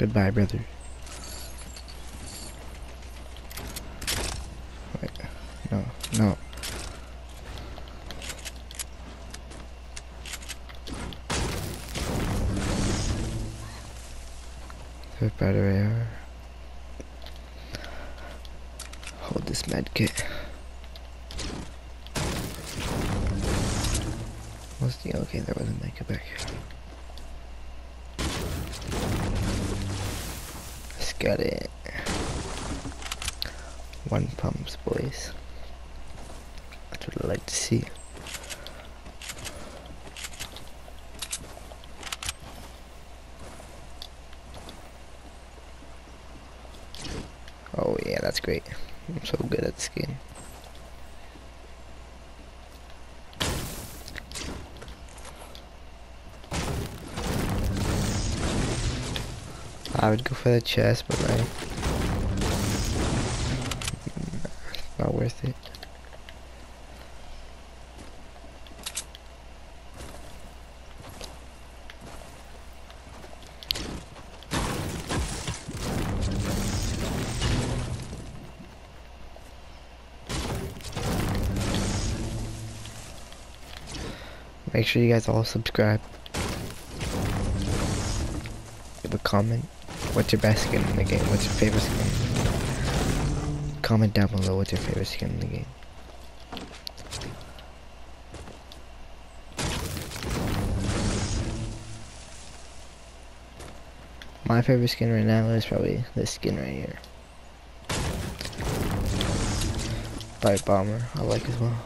Goodbye, brother. Wait, no, no. There's a better AR. Hold this med kit. What's the okay? There was a med kit back here. Let's get it. One pumps, boys. That's what I like to see. Oh yeah, that's great. I'm so good at this game. I would go for the chest, but like, not worth it. Make sure you guys all subscribe. Leave a comment. What's your best skin in the game? What's your favorite skin? Comment down below what's your favorite skin in the game. My favorite skin right now is probably this skin right here. Bite Bomber, I like as well.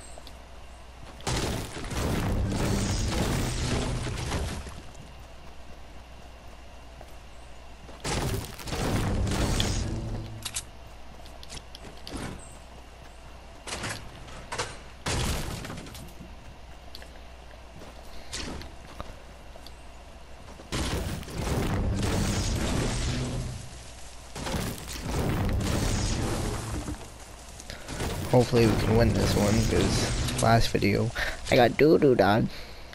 Hopefully we can win this one, because last video I got doo-doo, dog.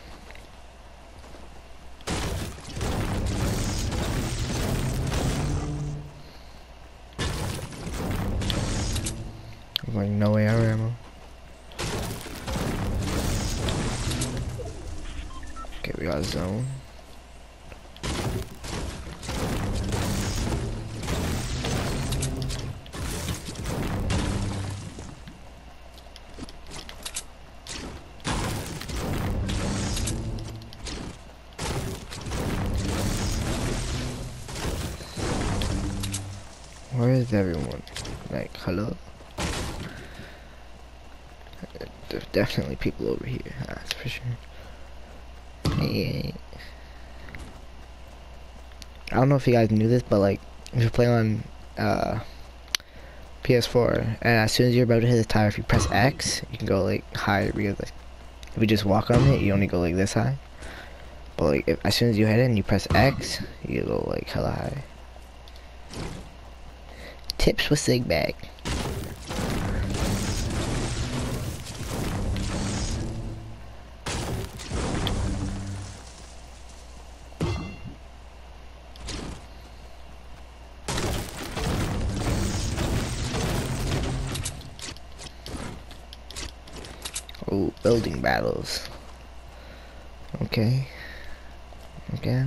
I'm like, no AR ammo. Okay, we got a zone. Where is everyone? Like, hello? There's definitely people over here, that's for sure. Hey. I don't know if you guys knew this, but like, if you play on PS4, and as soon as you're about to hit the tire, if you press X, you can go like higher, because like, if you just walk on it, you only go like this high. But like, as soon as you hit it and you press X, you go like hella high. Tips with Sigbag. Oh, building battles. Okay. Okay.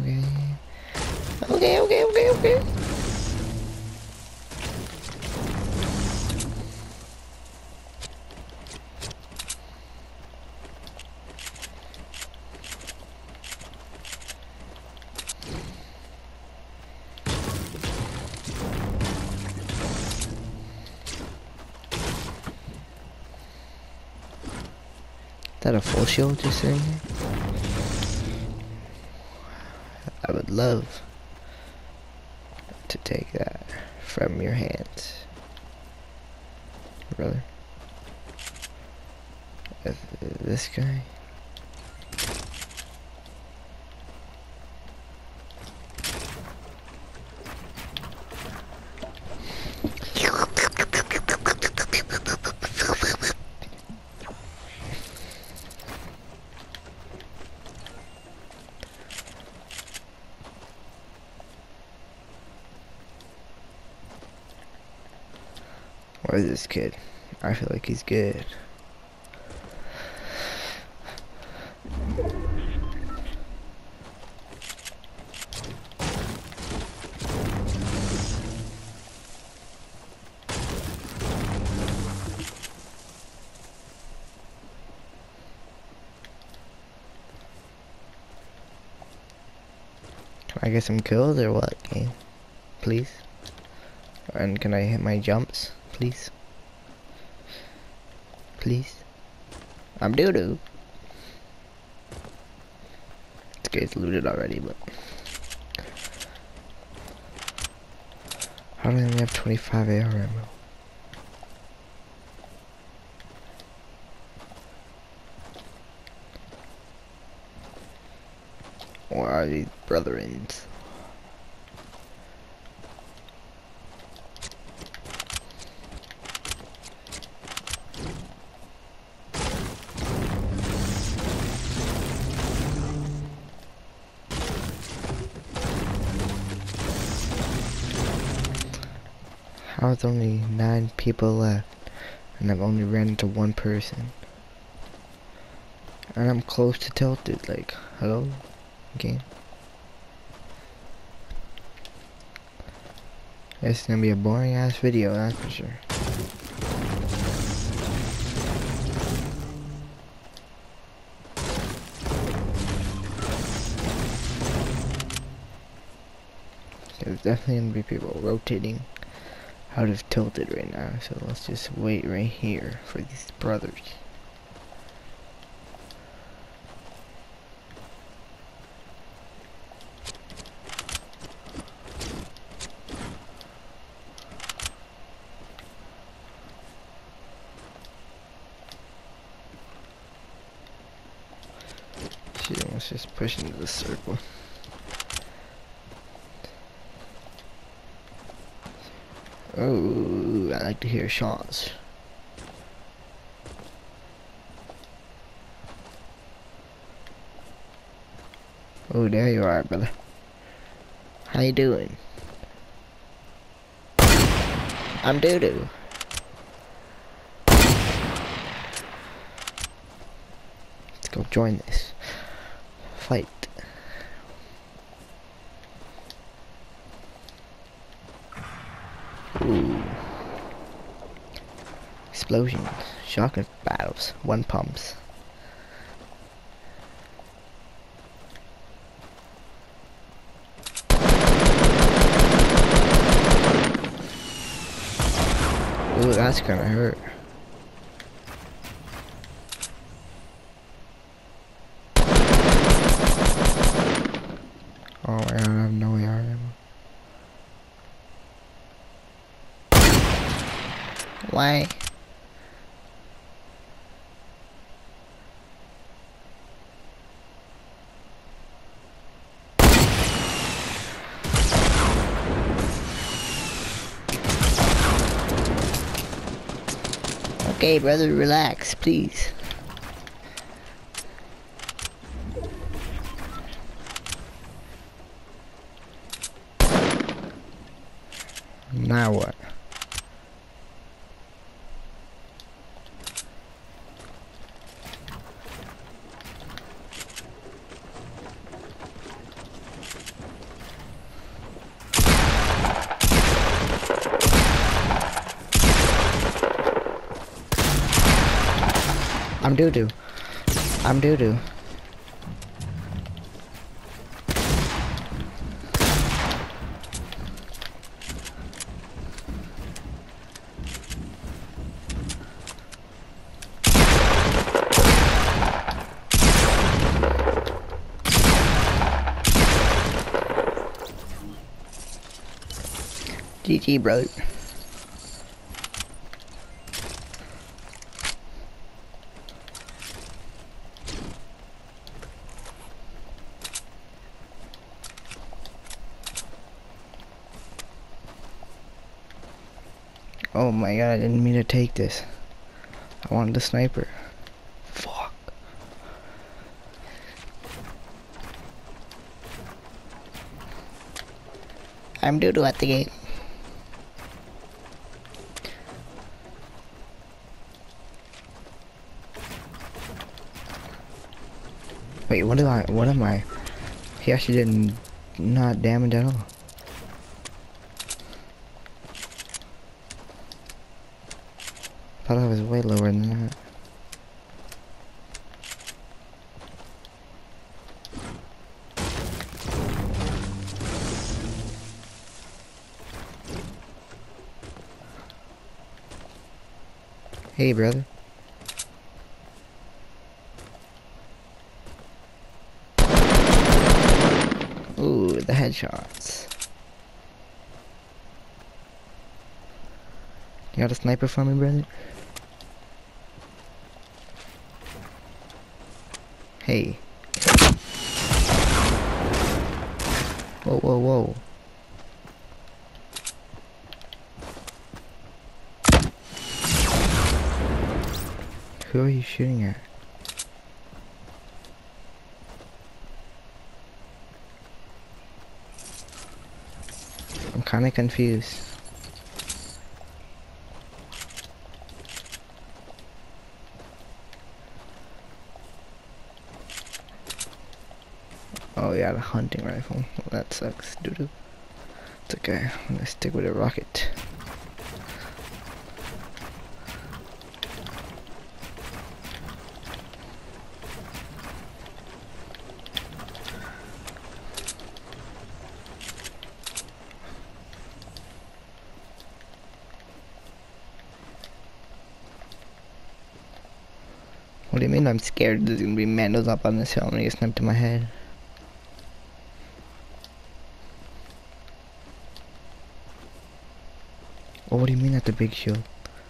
Is that a full shield just sitting here? I would love to take that from your hands, brother. This guy. Where's this kid? I feel like he's good. Can I get some kills or what, game? Please? And can I hit my jumps? Please? Please? I'm doo-doo. This guy's looted already, but... How do I only have 25 AR ammo? Or are these brethrens? How is only 9 people left and I've only ran into 1 person? And I'm close to tilted, like, hello? Okay. It's gonna be a boring ass video, that's for sure. There's definitely gonna be people rotating out of tilted right now, so let's just wait right here for these brothers. Let's just push into the circle. Oh, I like to hear shots. Oh, there you are, brother. How you doing? I'm doo-doo. Let's go join this fight. Ooh. Explosions, shotgun battles, 1 pumps. Ooh, that's gonna hurt. Oh my god, I have no AR ammo. Why? Okay, brother, relax, please. Now what? I'm doo-doo. I'm doo-doo. GG, brother. Oh my god, I didn't mean to take this. I wanted the sniper. Fuck. I'm doo-doo at the game. Wait, what am I? He actually did not damage at all. Thought I was way lower than that. Hey, brother. Ooh, the headshots. You got a sniper for me, brother? Hey. Whoa, whoa, whoa. Who are you shooting at? I'm kinda confused. Oh yeah, the hunting rifle. Well, that sucks, doo-doo. It's okay, I'm gonna stick with a rocket. What do you mean I'm scared there's gonna be Mandos up on this hill and he gets sniped to my head? Oh, what do you mean that's a big shield?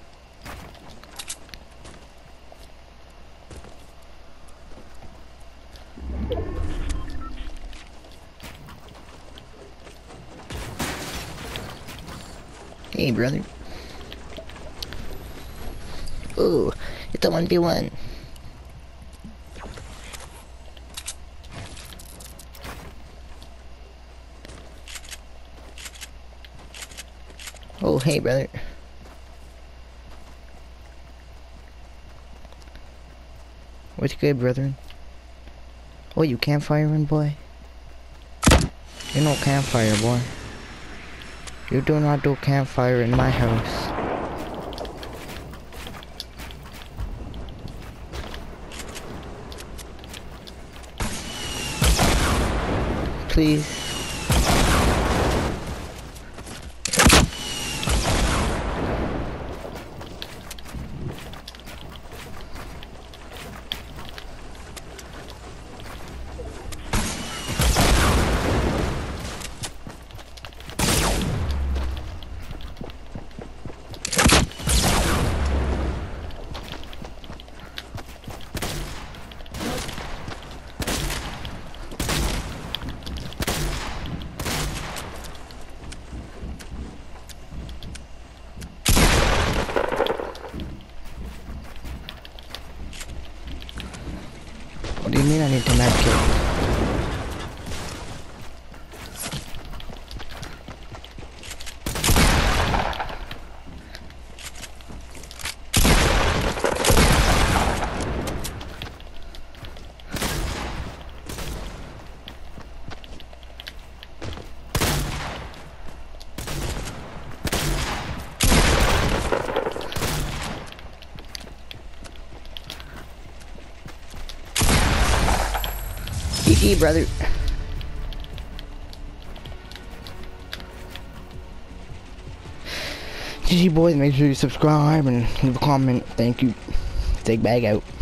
Hey, brother. Ooh, it's a 1v1. Oh, hey, brother. What's good, brethren? Oh, you campfiring, boy? You no campfire, boy. You do not do campfire in my house. Please. What do you mean I need to medkit? GG, brother. GG, boys. Make sure you subscribe and leave a comment. Thank you. Take bag out.